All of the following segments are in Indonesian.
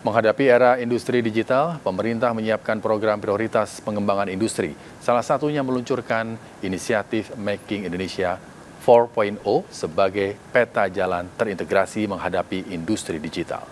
Menghadapi era industri digital, pemerintah menyiapkan program prioritas pengembangan industri. Salah satunya meluncurkan inisiatif Making Indonesia 4.0 sebagai peta jalan terintegrasi menghadapi industri digital.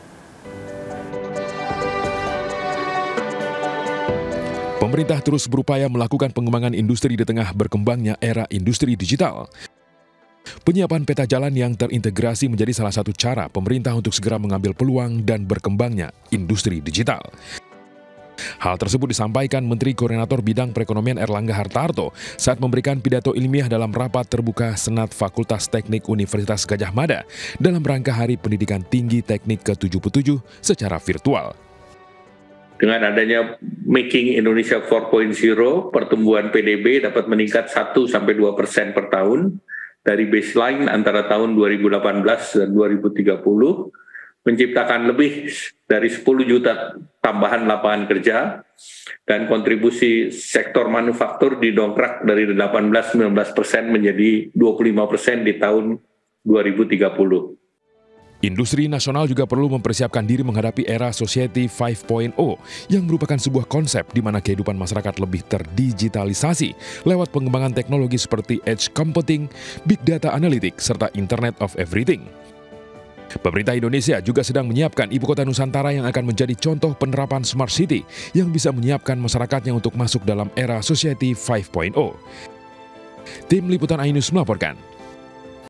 Pemerintah terus berupaya melakukan pengembangan industri di tengah berkembangnya era industri digital. Penyiapan peta jalan yang terintegrasi menjadi salah satu cara pemerintah untuk segera mengambil peluang dan berkembangnya industri digital. Hal tersebut disampaikan Menteri Koordinator Bidang Perekonomian Erlangga Hartarto saat memberikan pidato ilmiah dalam rapat terbuka Senat Fakultas Teknik Universitas Gadjah Mada dalam rangka Hari Pendidikan Tinggi Teknik ke-77 secara virtual. Dengan adanya Making Indonesia 4.0, pertumbuhan PDB dapat meningkat 1-2% per tahun dari baseline antara tahun 2018 dan 2030, menciptakan lebih dari 10 juta tambahan lapangan kerja, dan kontribusi sektor manufaktur didongkrak dari 18-19% menjadi 25% di tahun 2030. Industri nasional juga perlu mempersiapkan diri menghadapi era Society 5.0 yang merupakan sebuah konsep di mana kehidupan masyarakat lebih terdigitalisasi lewat pengembangan teknologi seperti edge computing, big data analytics, serta Internet of Everything. Pemerintah Indonesia juga sedang menyiapkan ibu kota Nusantara yang akan menjadi contoh penerapan Smart City yang bisa menyiapkan masyarakatnya untuk masuk dalam era Society 5.0. Tim Liputan iNews melaporkan.